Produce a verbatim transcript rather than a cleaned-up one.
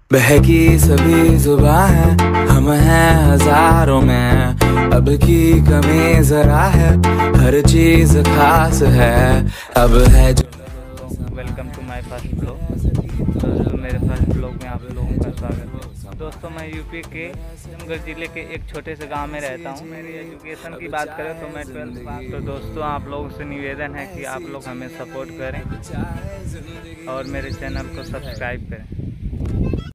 बहकी सभी जुबां है, हम हैं हजारों में। अब की कमी जरा है, हर चीज खास है। अब है जो welcome to my first blog. दोस्तों मेरे फर्स्ट ब्लॉग में आप लोगों का स्वागत है। दोस्तों मैं यूपी के जमगढ़ ज़िले के एक छोटे से गांव में रहता हूं। मेरी एजुकेशन की बात करें तो मैं ट्वेल्थ पास। तो दोस्तों आप लोगों से निवेदन है कि आप लोग हमें सपोर्ट करें और मेरे चैनल को सब्सक्राइब करें।